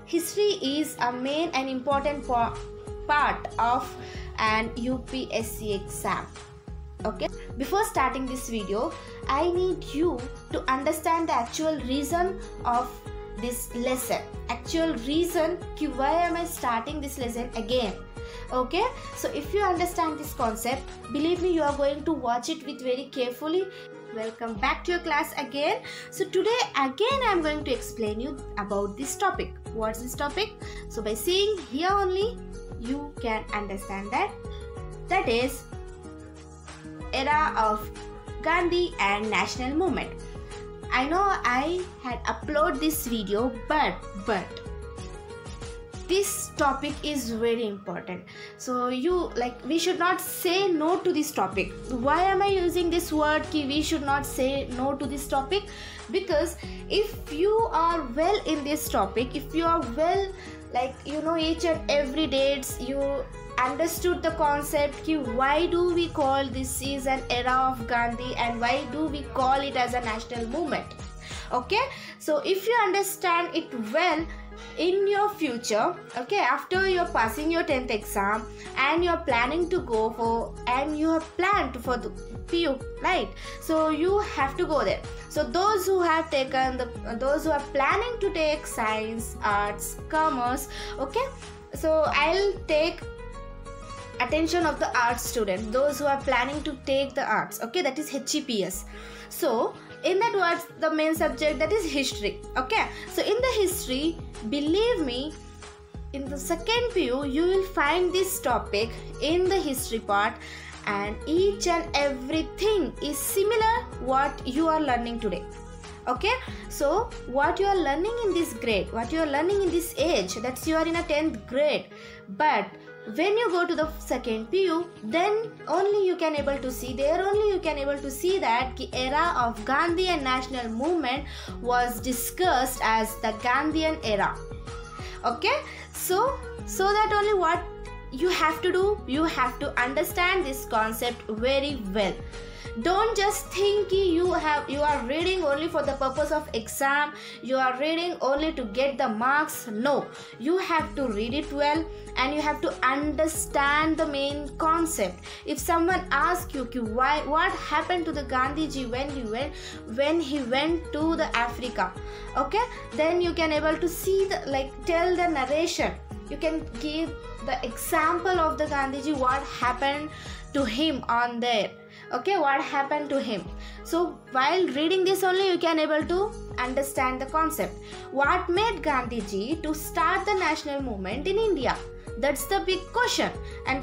history is a main and important part of an UPSC exam. Okay, before starting this video, I need you to understand the actual reason of this lesson, actual reason why am I starting this lesson again. Okay, so if you understand this concept, believe me, you are going to watch it with very carefully. Welcome back to your class again. So today again I am going to explain you about this topic. What's this topic? So by seeing here only you can understand that is era of Gandhi and national movement. I know I had uploaded this video, but this topic is very important. So we should not say no to this topic. Why am I using this word ki we should not say no to this topic? Because if you are well in this topic, if you are well, each and every dates, you understood the concept ki why do we call this is an era of Gandhi and why do we call it as a national movement. Okay, so if you understand it well in your future, okay, after you're passing your 10th exam and you're planning to go for, and you have planned for the PU, right? So you have to go there. So those who have taken those who are planning to take science, arts, commerce, okay, so I'll take attention of the arts student, those who are planning to take the arts, okay, that is HEPS. So in that, what's the main subject? That is history. Okay, so in the history, believe me, in the second PU you will find this topic in the history part, and each and everything is similar what you are learning today. Okay, so what you are learning in this grade, what you are learning in this age, that's you are in a 10th grade, but when you go to the second PU, then only you can able to see, there only you can able to see that the era of Gandhi and national movement was discussed as the Gandhian era. Okay, so that only what you have to do, you have to understand this concept very well. Don't just think you are reading only for the purpose of exam, you are reading only to get the marks. No, you have to read it well and you have to understand the main concept. If someone asks you what happened to the Gandhiji when he went to the Africa, okay, then you can able to see tell the narration. You can give the example of the Gandhiji, what happened to him on there. Okay, what happened to him. So while reading this only you can able to understand the concept. What made Gandhiji to start the national movement in India? That's the big question, and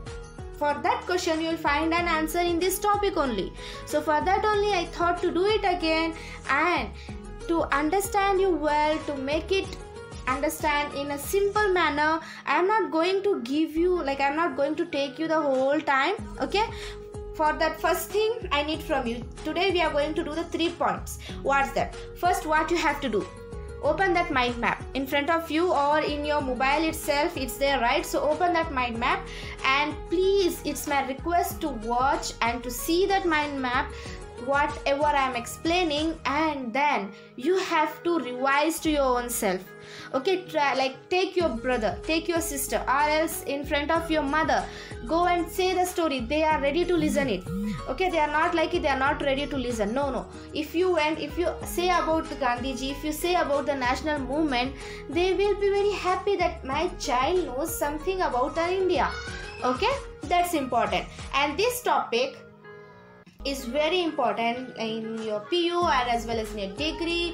for that question you will find an answer in this topic only. So for that only I thought to do it again, and to understand you well, to make it understand in a simple manner. I am not going to give you, I'm not going to take you the whole time. Okay, for that, first thing I need from you, today we are going to do the 3 points. What's that? First, what you have to do, open that mind map in front of you or in your mobile itself, it's there, right? So open that mind map, and please, it's my request to watch and to see that mind map, whatever I am explaining, and then you have to revise to your own self. Okay, try, take your brother, take your sister, or else in front of your mother, go and say the story. They are ready to listen it. Okay, they are not like it, they are not ready to listen. No, if you say about the Gandhiji, if you say about the national movement, they will be very happy that my child knows something about our India. Okay, that's important. And this topic is very important in your PU or as well as in your degree,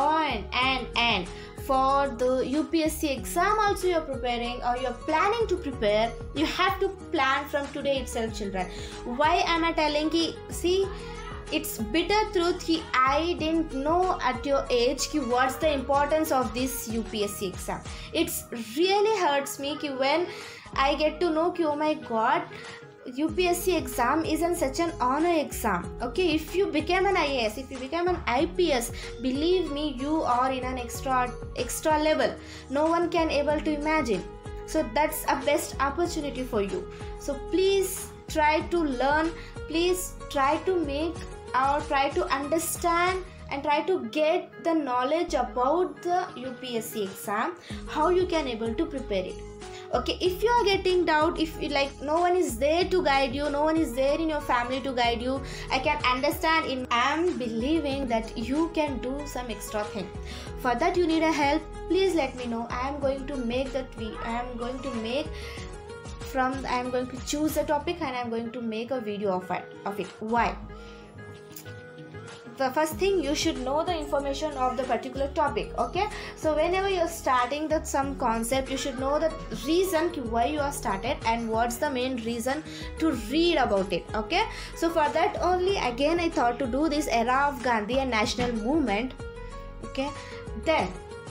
and for the UPSC exam also you're preparing or you're planning to prepare, you have to plan from today itself, children. Why am I telling you? See, it's bitter truth ki I didn't know at your age ki what's the importance of this UPSC exam. It's really hurts me ki when I get to know ki oh my god, UPSC exam isn't such an honor exam. Okay, if you become an IAS, if you become an IPS, believe me, you are in an extra level. No one can able to imagine. So that's a best opportunity for you. So please try to learn, please try to make or try to understand and try to get the knowledge about the UPSC exam, how you can able to prepare it. Okay, if you are getting doubt, if you like no one is there to guide you, no one is there in your family to guide you, I can understand. I am believing that you can do some extra thing. For that you need a help, please let me know. I am going to make that I am going to choose the topic and I am going to make a video of it. Why? The first thing, you should know the information of the particular topic. Okay, so whenever you're starting some concept, you should know the reason why you are started and what's the main reason to read about it. Okay, so for that only again I thought to do this era of Gandhi and national movement. Okay, then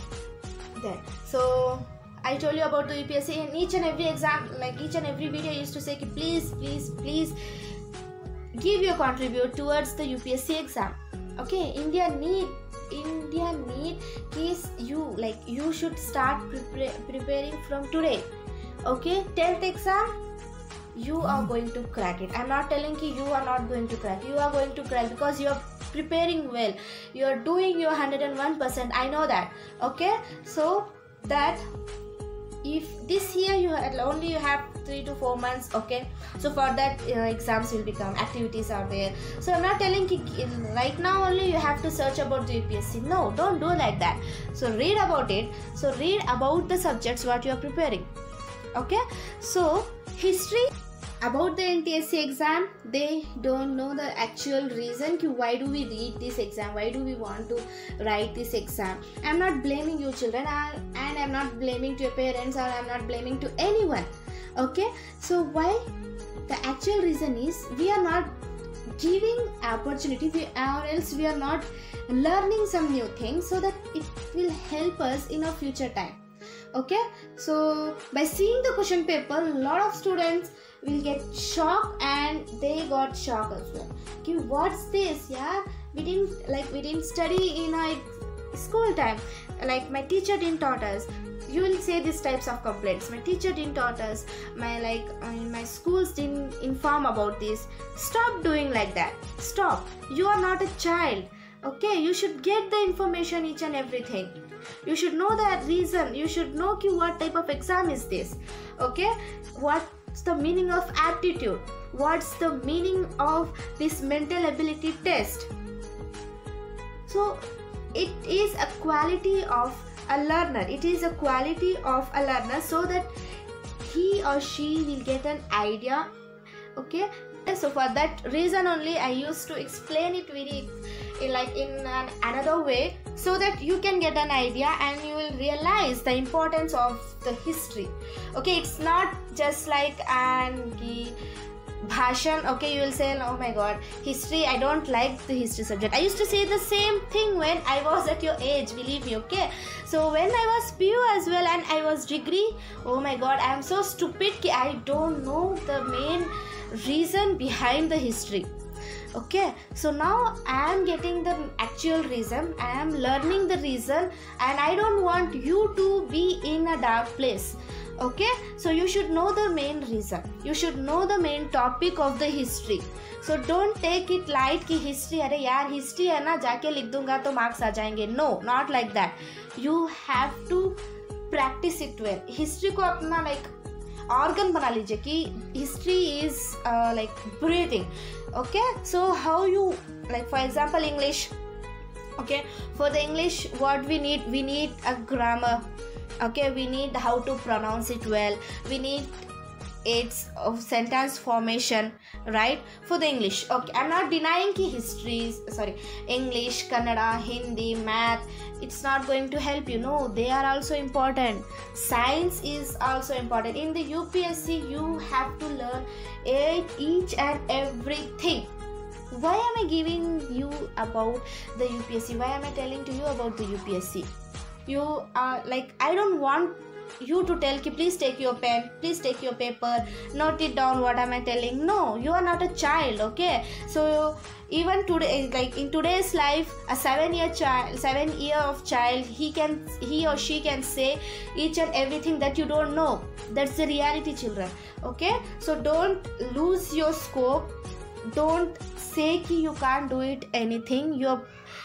so I told you about the UPSC. In each and every exam, like each and every video, I used to say please give your contribute towards the UPSC exam. Okay, India need is you should start preparing from today. Okay, 10th exam, you are going to crack it. I'm not telling you are not going to crack. You are going to crack because you are preparing well. You are doing your 101%. I know that. Okay, so that if this year you have 3 to 4 months. Okay, so for that exams will become, activities are there. So I'm not telling you right now only you have to search about the UPSC. No, don't do like that. So read about it. So read about the subjects what you are preparing. Okay, so history about the NTSC exam, they don't know the actual reason why do we read this exam, why do we want to write this exam. I'm not blaming you children, and I'm not blaming to your parents, or I'm not blaming to anyone. Okay, so why? The actual reason is we are not giving opportunity, or else we are not learning some new things so that it will help us in our future time. Okay, so by seeing the question paper, a lot of students will get shocked, and they got shocked as well. Okay, what's this? Yeah, we didn't study in our school time. Like my teacher didn't taught us. You will say these types of complaints. My teacher didn't taught us. My schools didn't inform about this. Stop doing like that. Stop. You are not a child. Okay, you should get the information, each and everything. You should know the reason. You should know what type of exam is this. Okay, what's the meaning of aptitude? What's the meaning of this mental ability test? So it is a quality of a learner. It is a quality of a learner so that he or she will get an idea. Okay, so for that reason only I used to explain it very in another way, so that you can get an idea and you will realize the importance of the history. Okay, it's not just like an bhashan. Okay, you will say, oh my god, history, I don't like the history subject. I used to say the same thing when I was at your age, believe me. Okay, so when I was PU as well and I was degree, oh my god, I am so stupid, I don't know the main reason behind the history. Okay, so now I am getting the actual reason, I am learning the reason, and I don't want you to be in a dark place. Okay, so you should know the main reason. You should know the main topic of the history. So don't take it light कि history, अरे यार history है ना, जाके लिख दूंगा तो marks आ जाएंगे. No, not like that. You have to practice it well. History को अपना organ बना लीजिए कि history is breathing. Okay, so how you, for example English. Okay, for the English what we need a grammar. Okay, we need how to pronounce it well, we need aids of sentence formation, right, for the English. Okay, I'm not denying ki English, Kannada, Hindi, math, it's not going to help you. No, they are also important. Science is also important. In the UPSC you have to learn each and everything. Why am I giving you about the UPSC? Why am I telling to you about the UPSC? You are I don't want you to tell ki please take your pen, please take your paper, note it down what am I telling. No, you are not a child. Okay, so even today, in today's life, a 7-year of child, he or she can say each and everything that you don't know. That's the reality, children. Okay, so don't lose your scope. Don't say ki you can't do it anything.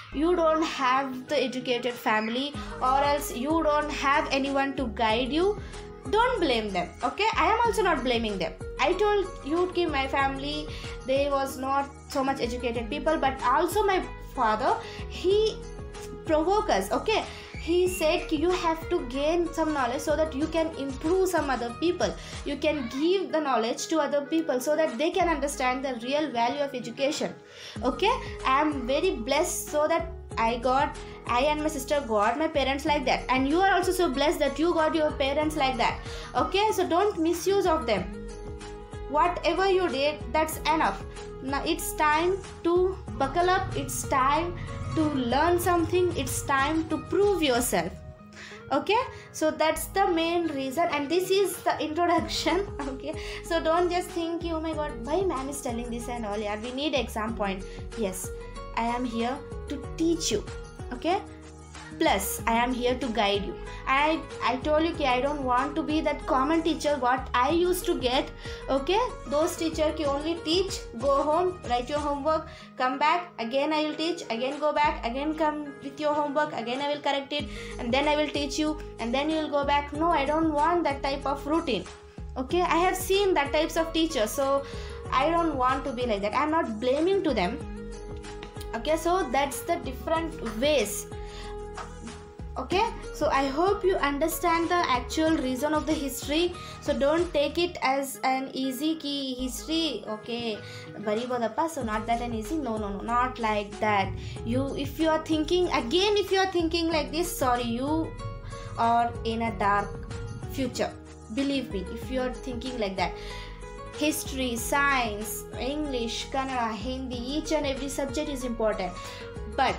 you don't have the educated family, or else you don't have anyone to guide you, don't blame them. Okay, I am also not blaming them. I told you ki my family, they was not so much educated people, but also my father, he provoke us. Okay, he said ki you have to gain some knowledge so that you can improve some other people, you can give the knowledge to other people so that they can understand the real value of education. Okay, I am very blessed so that I and my sister got my parents like that, and you are also so blessed that you got your parents like that. Okay, so don't misuse of them. Whatever you did, that's enough. Now it's time to buckle up, it's time to learn something, it's time to prove yourself. Okay, so that's the main reason, and this is the introduction. Okay, so don't just think, oh my god, why ma'am is telling this and all. Yeah, we need exam point. Yes, I am here to teach you. Okay, plus I am here to guide you. I told you ki I don't want to be that common teacher what I used to get. Okay, those teacher ki only teach, go home, write your homework, come back, again I will teach, again go back, again come with your homework, again I will correct it, and then I will teach you, and then you will go back. No, I don't want that type of routine. Okay, I have seen that types of teachers, so I don't want to be like that. I am not blaming to them. Okay, so that's the different ways. Okay, so I hope you understand the actual reason of the history. So don't take it as an easy key history. Okay, bari bodappa, so not that an easy. No, not like that. If you are thinking like this, sorry, you are in a dark future. Believe me, if you are thinking like that. History, science, English, Kannada, Hindi, each and every subject is important, but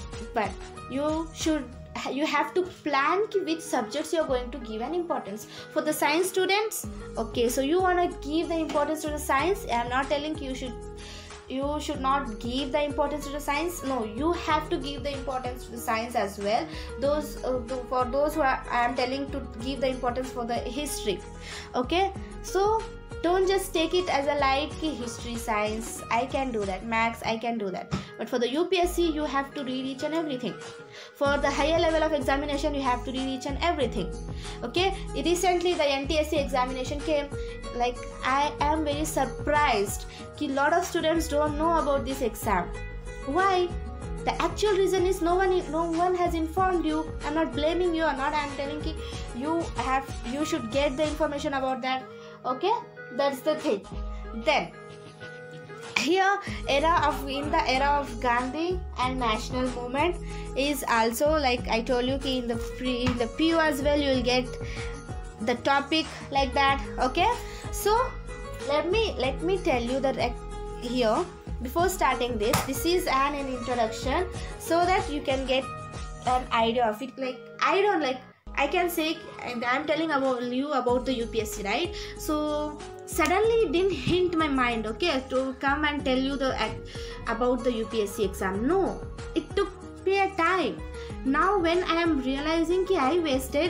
you have to plan which subjects you are going to give an importance. For the science students, okay, so you want to give the importance to the science. I am not telling you should not give the importance to the science. No, you have to give the importance to the science as well. For those who I am telling to give the importance for the history. Okay, so don't just take it as a light ki history, science, I can do that, maths, I can do that. But for the UPSC, you have to read each and everything. For the higher level of examination, you have to read each and everything. Okay, recently the NTSC examination came. Like, I am very surprised ki lot of students don't know about this exam. Why? The actual reason is no one has informed you. I'm not blaming you or not. I'm telling ki you should get the information about that. Okay, that's the thing. Then here in the era of Gandhi and national movement is also, like I told you ki in the PU as well, you will get the topic like that. Okay, so let me tell you that here, before starting this is an introduction, so that you can get an idea of it. Like, I can say, and I'm telling you about the UPSC, right? So suddenly it didn't hint my mind, okay, to come and tell you about the UPSC exam. No, it took me a time. Now when I am realizing that I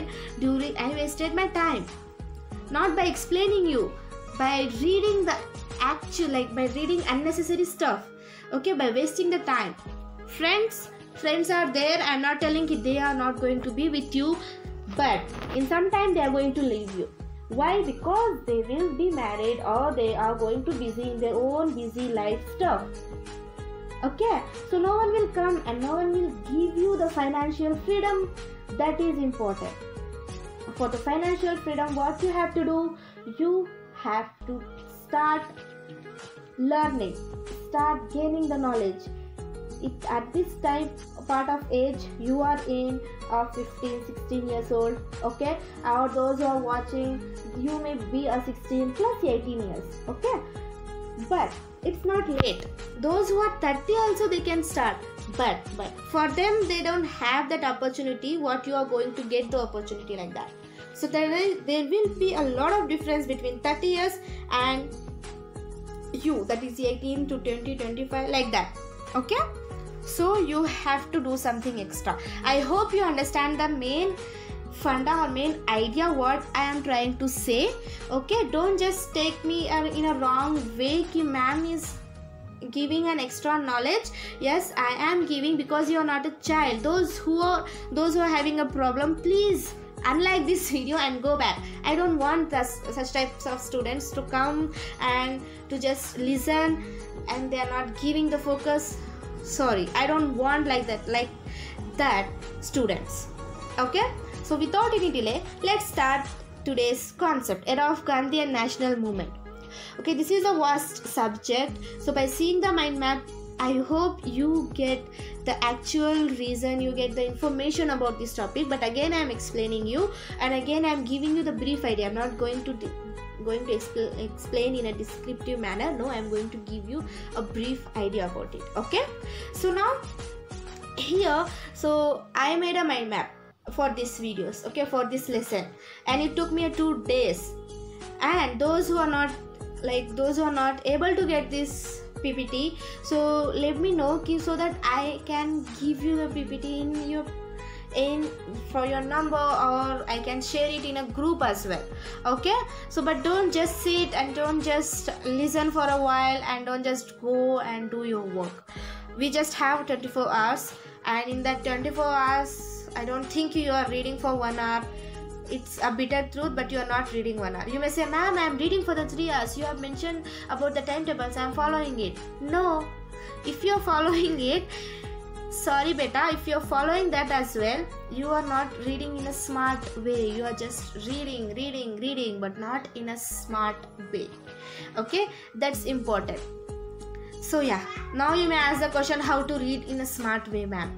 wasted my time, not by explaining you, by reading the actual, by reading unnecessary stuff. Okay, by wasting the time. Friends are there. I'm not telling that they are not going to be with you, but in some time they are going to leave you. Why? Because they will be married, or they are going to busy in their own busy life stuff. Okay, so no one will come and no one will give you the financial freedom that is important. For the financial freedom, what you have to do, you have to start learning, start gaining the knowledge. At this part of age you are in, of 15, 16 years old, okay, or those who are watching, you may be a 16 plus 18 years, okay, but it's not late. Those who are 30 also, they can start, but for them, they don't have that opportunity what you are going to get the opportunity like that. So there will be a lot of difference between 30 years and you, that is 18 to 20, 25, like that. Okay, so you have to do something extra. I hope you understand the main funda or main idea what I am trying to say. Okay, don't just take me in a wrong way ki ma'am is giving an extra knowledge. Yes, I am giving, because you are not a child. Those who are having a problem, please unlike this video and go back. I don't want such types of students to come and to just listen and they are not giving the focus. Sorry, I don't want like that students. Okay, so without any delay, let's start today's concept, era of Gandhi and national movement. Okay, this is a vast subject, so by seeing the mind map, I hope you get the actual reason, you get the information about this topic. But again I am explaining you, and again I am giving you the brief idea. I am not going to explain in a descriptive manner. No, I am going to give you a brief idea about it. Okay, so now here, so I made a mind map for these videos, okay, for this lesson, and it took me 2 days. And those who are not able to get this PPT, so let me know, so that I can give you the PPT for your number, or I can share it in a group as well. Okay, so but don't just sit and don't just listen for a while and don't just go and do your work. We just have 24 hours, and in that 24 hours I don't think you are reading for 1 hour. It's a bitter truth, but you are not reading 1 hour. You may say, ma'am, I am reading for the 3 hours. You have mentioned about the timetables, I am following it. No, if you are following it, sorry beta, if you are following that as well, you are not reading in a smart way. You are just reading, but not in a smart way. Okay, that's important. So yeah, now you may ask the question, how to read in a smart way, ma'am?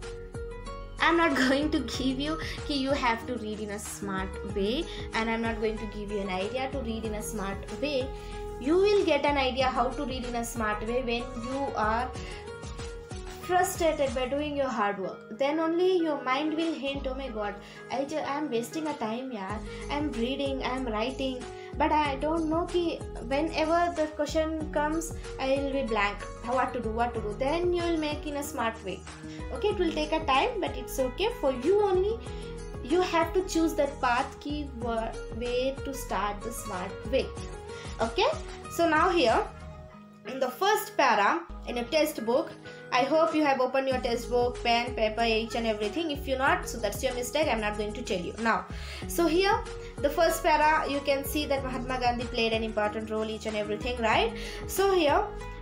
I'm not going to give you you have to read in a smart way, and I'm not going to give you an idea to read in a smart way. You will get an idea how to read in a smart way when you are frustrated by doing your hard work. Then only your mind will hint, oh my god, I'm wasting a time, yaar. I'm reading, I'm writing, but I don't know whenever the question comes, I will be blank. What to do? Then you will make in a smart way. Okay, it will take a time, but it's okay for you only. You have to choose that path, way to start the smart way. Okay, so now here in the first para in a test book, I hope you have opened your test book, pen, paper, each and everything. If you're not, so that's your mistake. I'm not going to tell you now. So here, the first para, you can see that Mahatma Gandhi played an important role, each and everything, right? So here,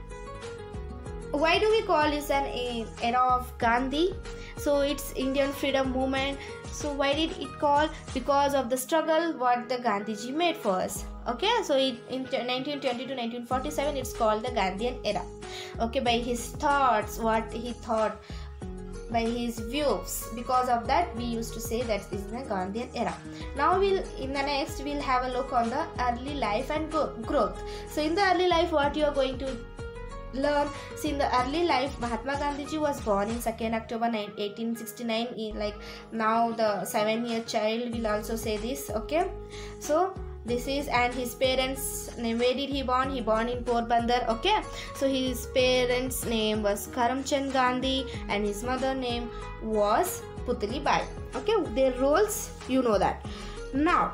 why do we call this an era of Gandhi? So it's Indian freedom movement. So why did it call? Because of the struggle what the Gandhiji made for us. Okay, so in 1920 to 1947, it's called the Gandhian era. Okay, by his thoughts, what he thought, by his views. Because of that, we used to say that this is the Gandhian era. Now in the next we'll have a look on the early life and growth. So in the early life, what you are going to learn. See, in the early life, Mahatma Gandhiji was born in 2nd October 1869. Like now the 7-year child will also say this. Okay, so this is, and his parents name, where did he born? He born in Porbandar. Okay, so his parents name was Karamchand Gandhi and his mother name was Putli Bai. Okay, their roles, you know that. Now,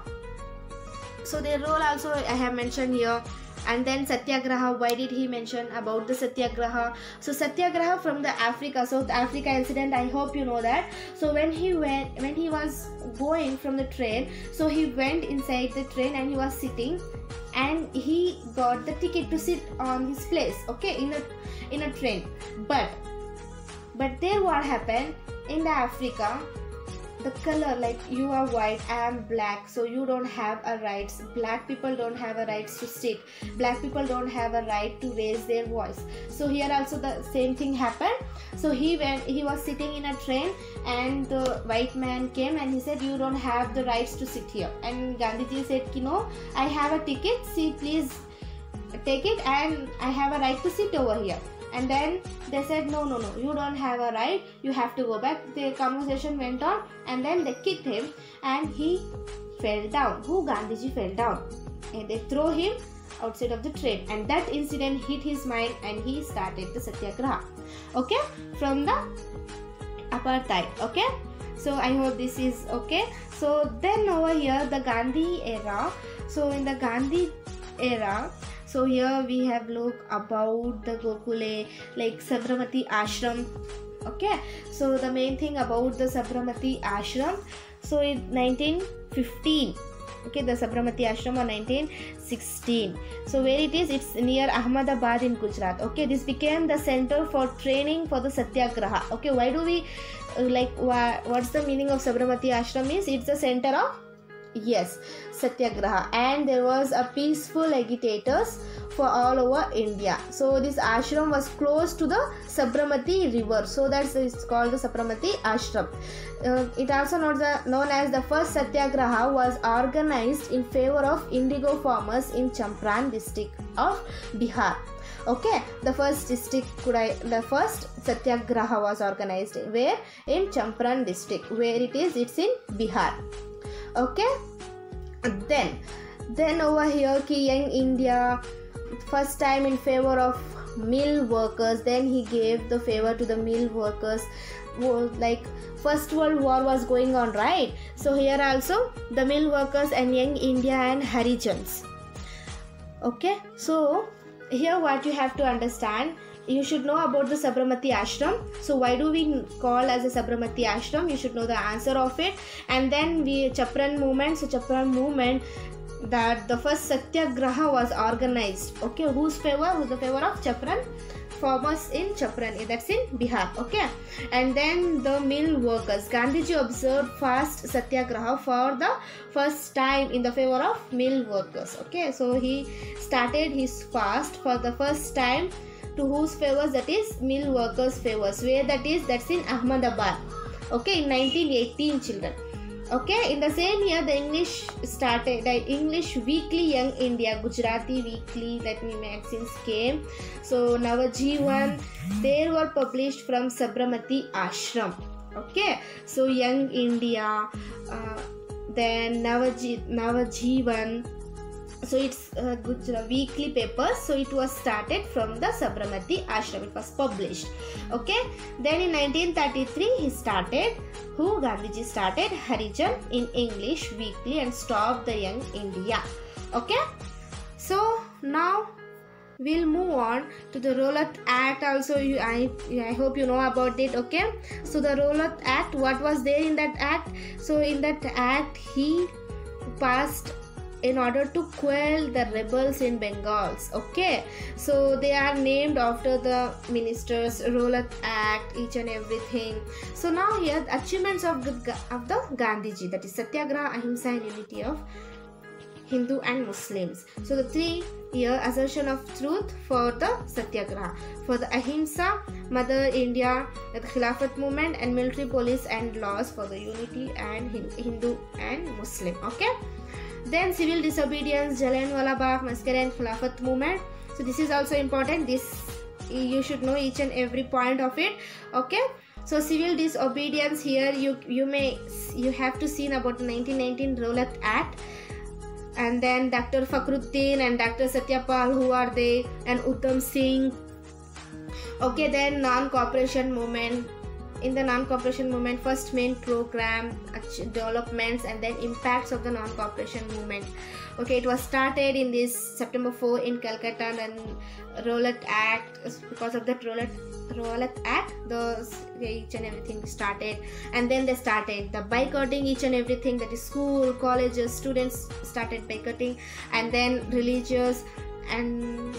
so their role also I have mentioned here. And then Satyagraha, why did he mention about the Satyagraha? So Satyagraha from the Africa, South Africa incident, I hope you know that. So when he was going from the train, so he went inside the train and he was sitting, and he got the ticket to sit on his place, okay, in a train. But there what happened in the Africa, the color, like you are white, I am black, so you don't have a rights. Black people don't have a rights to sit. Black people don't have a right to raise their voice. So here also the same thing happened. So he was sitting in a train, and the white man came and he said, you don't have the rights to sit here. And Gandhiji said, no, I have a ticket, see, please take it, and I have a right to sit over here. And then they said, no, you don't have a right, you have to go back. The conversation went on, and then they kicked him and he fell down. Gandhiji fell down, and they throw him outside of the train, and that incident hit his mind and he started the Satyagraha, okay, from the apartheid. Okay, so I hope this is okay. So then over here, the Gandhi era. So in the Gandhi era, So here we have look about the Gokule, like Sabramati Ashram. Okay, so the main thing about the Sabramati Ashram, so in 1915, okay, the Sabramati Ashram on 1916. So where it is, it's near Ahmedabad in Gujarat. Okay, this became the center for training for the Satyagraha. Okay, why do we what's the meaning of Sabramati Ashram is? It's the center of, yes, Satyagraha, and there was a peaceful agitators for all over India. So this ashram was close to the Sabramati river, so that's it's called the Sabramati Ashram. It also known as the first Satyagraha was organized in favor of indigo farmers in Champaran district of Bihar. Okay, the first Satyagraha was organized where? In Champaran district. Where it is? It's in Bihar. Okay, then over here Young India, first time in favor of mill workers. Then he gave the favor to the mill workers. Like First World War was going on, right? So here also the mill workers and Young India and Harijans. Okay, so here what you have to understand, you should know about the Sabramati Ashram. So why do we call as a Sabramati Ashram? You should know the answer of it. And then Champaran movement. So Champaran movement, that the first Satyagraha was organized. Okay, whose favor? Who's the favor of Champaran farmers in Champaran, that's in Bihar. Okay, and then the mill workers. Gandhiji observed fast Satyagraha for the first time in the favor of mill workers. Okay, so he started his fast for the first time to whose favors? That is mill workers favors. Where that is? That's in Ahmedabad. Okay, in 1918, children. Okay, in the same year the English weekly Young India, Gujarati weekly, magazines came. So Navajivan, they were published from Sabramati Ashram. Okay, so Young India, then Navajivan. So it's weekly papers. So it was started from the Sabramati Ashram. It was published. Okay. Then in 1933 Gandhiji started Harijan in English weekly and stopped the Young India. Okay. So now we'll move on to the Rowlatt Act. Also, I hope you know about it. Okay. So the Rowlatt Act, what was there in that act? So in that act he passed in order to quell the rebels in Bengals. Okay, so they are named after the ministers, Rowlatt Act, each and everything. So now here the achievements of the Gandhiji, that is Satyagraha, Ahimsa and unity of Hindu and Muslims. So the 3-year assertion of truth for the Satyagraha. For the Ahimsa, Mother India, the Khilafat movement and military police and laws for the unity and Hindu and Muslim. Okay. Then civil disobedience, Jallianwala Bagh massacre and Khilafat movement. So this is also important. This you should know each and every point of it. Okay. So civil disobedience, here you have to see about the 1919 Rowlatt Act. And then Dr. Fakhruddin and Dr. Satyapal, who are they, and Uttam Singh. Okay, then non-cooperation movement. In the non-cooperation movement, first main program, developments and then impacts of the non-cooperation movement. Okay, it was started in this September 4 in Calcutta, and Rowlatt Act, because of that Rowlatt Act, each and everything started. And then they started the boycotting each and everything, that is school, colleges, students started boycotting, and then religious and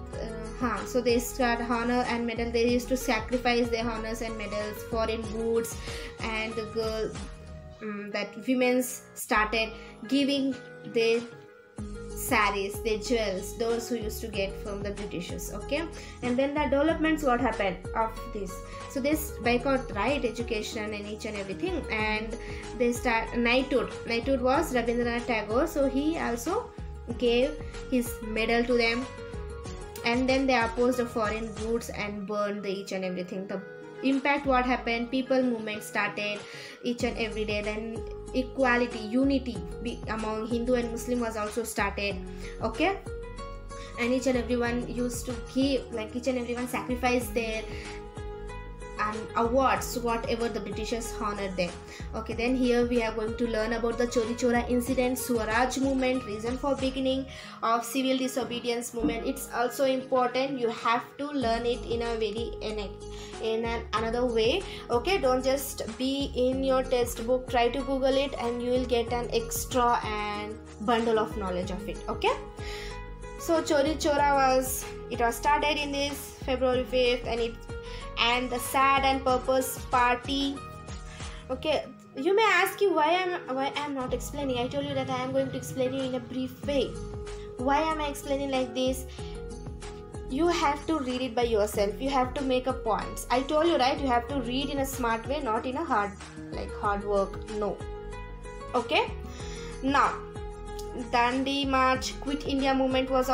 so they start honor and medal. They used to sacrifice their honors and medals, foreign goods, and the girl that women's started giving their saris, their jewels, those who used to get from the Britishers. Okay, and then the developments, what happened of this? So this boycott, right, education and each and everything, and they start knighthood. Knighthood was Rabindranath Tagore, so he also gave his medal to them. And then they opposed the foreign goods and burned each and everything. The impact, what happened? People movement started each and every day. Then equality, unity among Hindu and Muslim was also started. Okay, and each and everyone used to give, each and everyone sacrificed their awards whatever the Britishers honored them. Okay, then here we are going to learn about the Chori Chora incident, Swaraj movement, reason for beginning of civil disobedience movement. It's also important, you have to learn it in a very another way. Okay, don't just be in your textbook, try to Google it and you will get an extra and bundle of knowledge of it. Okay, so Chori Chora was started in this February 5th and the Sad and Purpose Party. Okay, you may ask you why I'm not explaining. I told you that I am going to explain you in a brief way. Why am I explaining like this? You have to read it by yourself. You have to make a points. I told you, right? You have to read in a smart way, not in a hard work. No. Okay. Now, Dandi March, Quit India movement was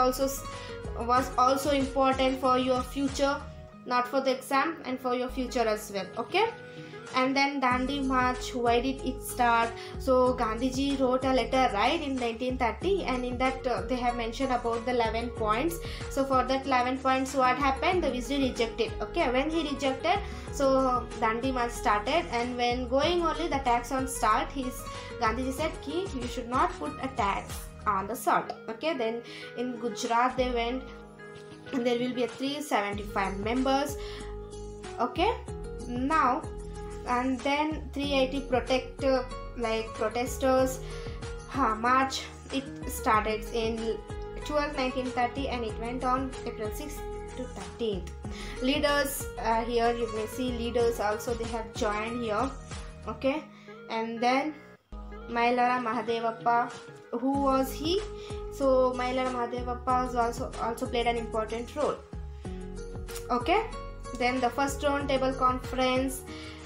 also important for your future, not for the exam, and for your future as well. Okay. And then Dandi March, why did it start? So Gandhiji wrote a letter, right, in 1930, and in that they have mentioned about the 11 points. So for that 11 points, what happened? The Vizier rejected. Okay, when he rejected, so Dandi March started, and when going only the tax on salt, Gandhiji said ki you should not put a tax on the salt. Okay, then in Gujarat they went, and there will be 375 members. Okay, now. And then 380 protesters march. It started in 1930 and it went on April 6th to 13th. Leaders, here you may see leaders also, they have joined here. Okay, and then Mailara Mahadevappa, who was he? So Mailara Mahadevappa also played an important role. Okay, then the first round table conference.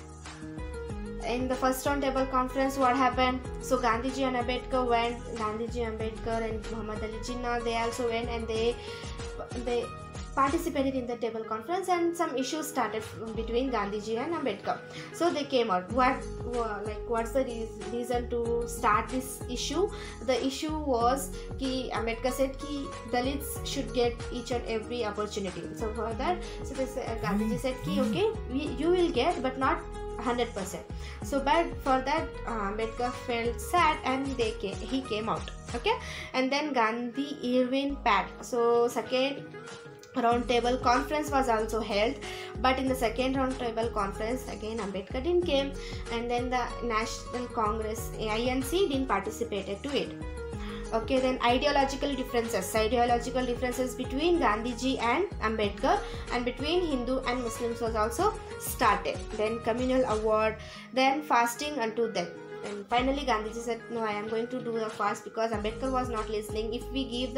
In the first round table conference, what happened? So Gandhiji and Ambedkar went. Gandhiji, Ambedkar and Muhammad Ali Jinnah, they also went and they participated in the table conference, and some issues started between Gandhiji and Ambedkar. So they came out. What's the reason to start this issue? The issue was कि Ambedkar said कि Dalits should get each and every opportunity. So for that, Gandhiji said कि okay, you will get, but not 100%. So but for that Ambedkar felt sad and he came out. Okay, and then Gandhi Irwin Pact. So second round table conference was also held, but in the second round table conference again Ambedkar didn't came, and then the National Congress INC didn't participate to it. Okay, then ideological differences between Gandhiji and Ambedkar and between Hindu and Muslims was also started. Then communal award, then fasting unto death. And finally Gandhiji said, no, I am going to do the fast because Ambedkar was not listening. If we give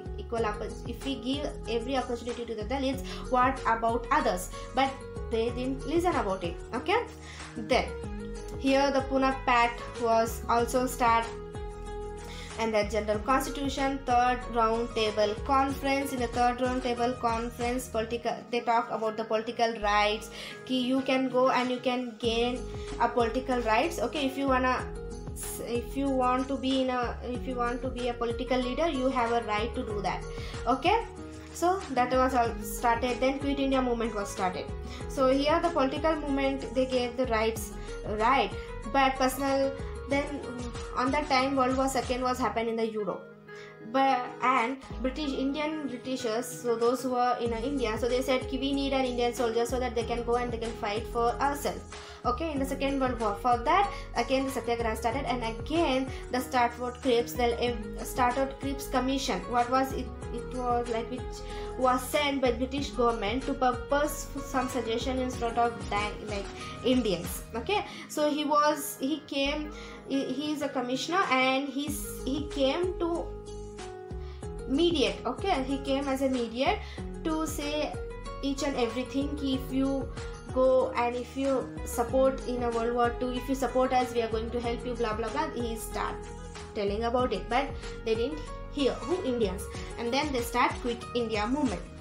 every opportunity to the Dalits, what about others? But they didn't listen about it. Okay, then here the Pune Pact was also started. And the General Constitution, third round table conference. In the third round table conference, they talk about the political rights. Ki you can go and you can gain a political rights. Okay, if you want to be a political leader, you have a right to do that. Okay, so that was all started. Then Quit India movement was started. So here the political movement, they gave the rights, right, but personal. Then on that time World War II was happened in the Europe, and Indian Britishers, so those who were in India, so they said we need an Indian soldier so that they can go and they can fight for ourselves. Okay, in the Second World War, for that again the Satyagraha started, and again the Stratford Cripps Commission. What was it? It was which was sent by British government to purpose some suggestion instead of Indians. Okay, so he is a commissioner and he came to mediate. Okay, he came as a mediator to say each and everything. If you go and if you support in a World War II, if you support us, we are going to help you, blah blah blah. He start telling about it, but they didn't hear. Who? Indians. And then they start Quit India movement.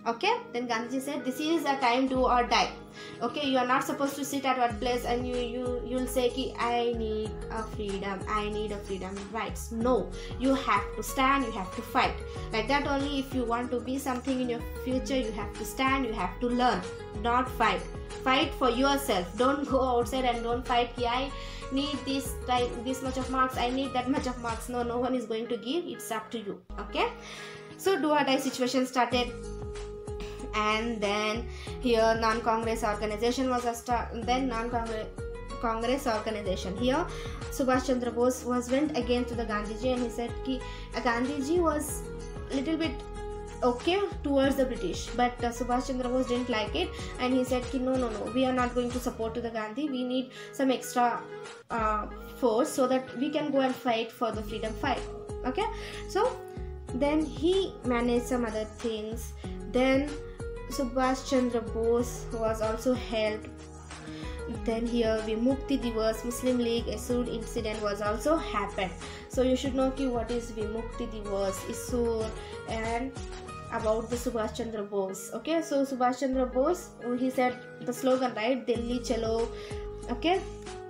Okay, then Gandhiji said, this is a time do or die. Okay, you are not supposed to sit at one place and you'll say ki I need a freedom, I need a freedom rights. No, you have to stand, you have to fight. Like that only. If you want to be something in your future, you have to stand, you have to learn, not fight. Fight for yourself. Don't go outside and don't fight ki I need this much of marks, I need that much of marks. No one is going to give. It's up to you. Okay, so do or die situation started. And then here non-Congress organization was a start. Then non-Congress organization. Here Subhash Chandra Bose went again to the Gandhiji, and he said ki Gandhiji was little bit okay towards the British, but Subhash Chandra Bose didn't like it, and he said ki no, we are not going to support to the Gandhi. We need some extra force so that we can go and fight for the freedom fight. Okay, so then he managed some other things. Then Subhash Chandra Bose was also helped. Then here Vimukti Divas, Muslim League Isur incident was also happened. So you should know ki what is Vimukti Divas, Isur, and about the Subhash Chandra Bose. Okay, so Subhash Chandra Bose, he said the slogan, right, Delhi Chalo. Okay,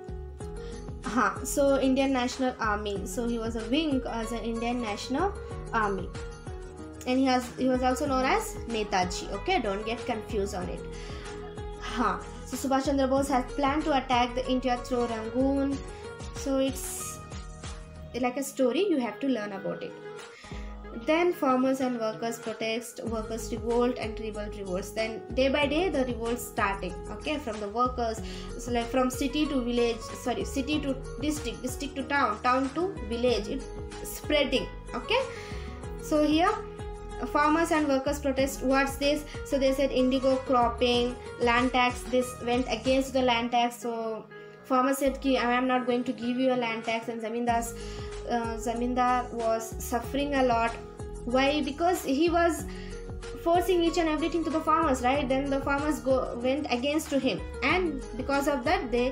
so Indian National Army. So he was a wing as an Indian National Army. And he was also known as Netaji. Okay, don't get confused on it. So Subhash Chandra Bose has planned to attack the India through Rangoon. So it's like a story, you have to learn about it. Then farmers and workers protest, workers revolt, and revolts. Then day by day the revolts starting. Okay, from the workers, so like from city to village, city to district, district to town, town to village, it's spreading. Okay, so here farmers and workers protest. What's this? So they said indigo cropping, land tax. This went against the land tax. So farmers said ki I am not going to give you a land tax, and zamindar was suffering a lot. Why? Because he was forcing each and everything to the farmers, right? Then the farmers went against to him, and because of that they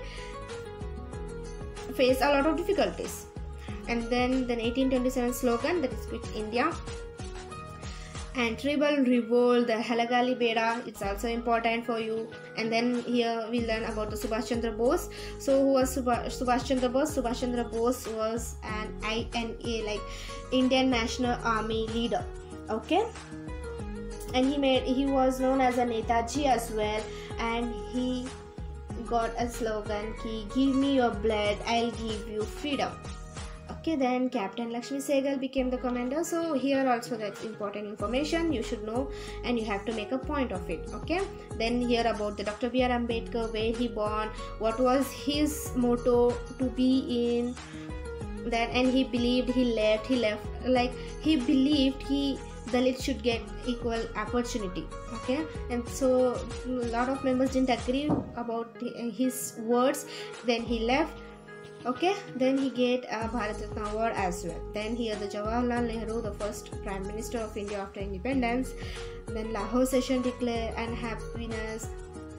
faced a lot of difficulties. And then the 1827 slogan, that is Quit India. And tribal revolt, the Halagali Beda, it's also important for you. And then here we learn about the Subhash Chandra Bose. So who was Subhash Chandra Bose? Subhash Chandra Bose was an INA, like Indian National Army leader. Okay, and he was known as a Netaji as well, and he got a slogan ki give me your blood, I'll give you freedom. Okay, then Captain Lakshmi Sehgal became the commander. So here also that's important information you should know, and you have to make a point of it. Okay, then here about the Dr. B.R. Ambedkar, where he born, what was his motto to be in that, and he believed, he left like he believed Dalits should get equal opportunity. Okay, and so a lot of members didn't agree about his words, then he left. Okay, then he get a Bharat Ratna award as well. Then here the Jawaharlal Nehru, the first Prime Minister of India after independence. Then Lahore session declare and happiness.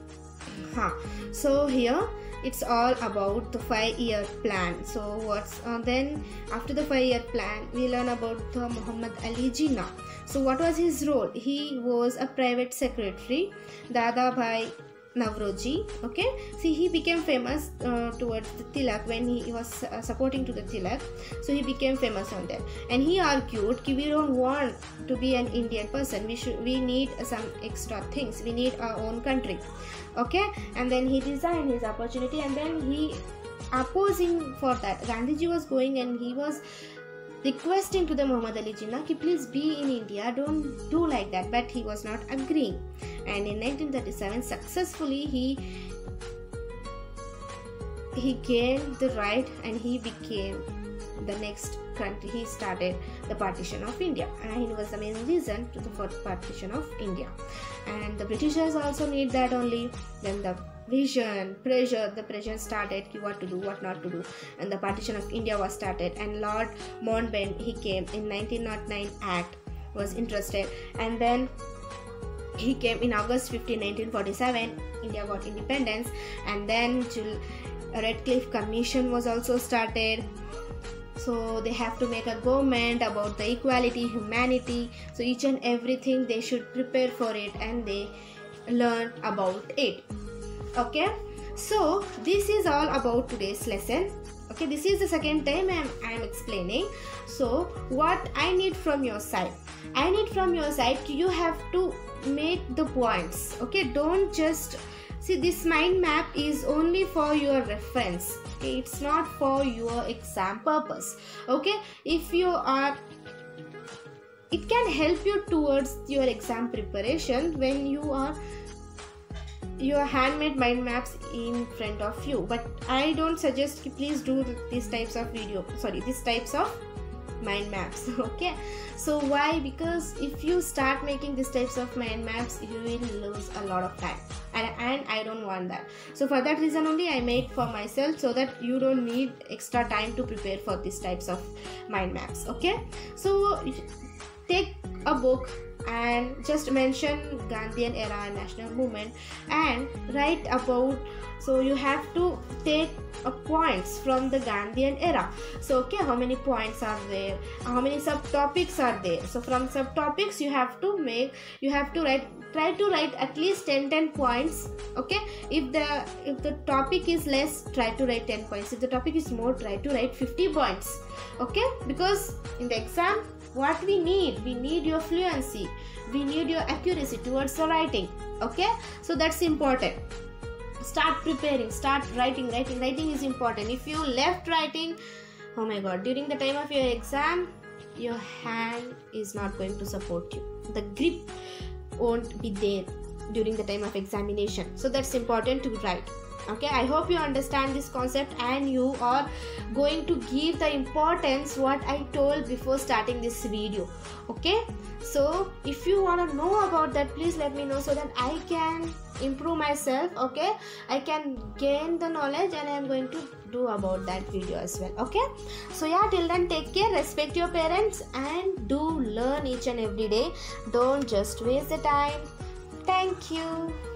So here it's all about the 5-year plan. So what's then after the 5-year plan we learn about the Muhammad Ali Jinnah. So what was his role? He was a private secretary, Dada Bhai Navroji. Okay, see, he became famous towards the Tilak when he was supporting to the Tilak. So he became famous on that, and he argued ki we don't want to be an Indian person, we need some extra things, we need our own country. Okay, and then he resigned his opportunity, and then he opposing for that. Gandhiji was going and he was requesting to the Muhammad Ali Jinnah ki please be in India, don't do like that, but he was not agreeing. And in 1937 successfully he gained the right, and he became the next country. He started the partition of India, and he was the main reason to the partition of India. And the Britishers also need that only. Then the pressure started, what to do, what not to do, and the partition of India was started. And Lord Mountbatten, he came in 1909 Act, was interested, and then he came in August 15, 1947. India got independence, and then Radcliffe Commission was also started. So they have to make a government about the equality, humanity. So each and everything they should prepare for it and they learn about it. Okay, so this is all about today's lesson. Okay, this is the second time I am explaining. So what I need from your side, you have to make the points. Okay, don't just see, this mind map is only for your reference. Okay, it's not for your exam purpose. Okay, if you are, it can help you towards your exam preparation when you are your handmade mind maps in front of you. But I don't suggest please do these types of these types of mind maps. Okay, so why? Because if you start making these types of mind maps, you will lose a lot of time, and I don't want that. So for that reason only I made for myself, so that you don't need extra time to prepare for these types of mind maps. Okay, so take a book and just mention Gandhian era and national movement and write about. So you have to take points from the Gandhian era. So okay, how many points are there, how many subtopics are there? So from subtopics you have to try to write at least 10 points. Okay, if the topic is less, try to write 10 points. If the topic is more, try to write 50 points. Okay, because in the exam what we need your fluency, we need your accuracy towards the writing. Okay, so that's important. Start preparing, start writing is important. If you left writing, oh my god, during the time of your exam your hand is not going to support you, the grip won't be there during the time of examination. So that's important to write. Okay, I hope you understand this concept and you are going to give the importance what I told before starting this video. Okay, so if you want to know about that, please let me know so that I can improve myself. Okay, I can gain the knowledge and I am going to do about that video as well. Okay, so yeah, till then take care, respect your parents and do learn each and every day. Don't just waste the time. Thank you.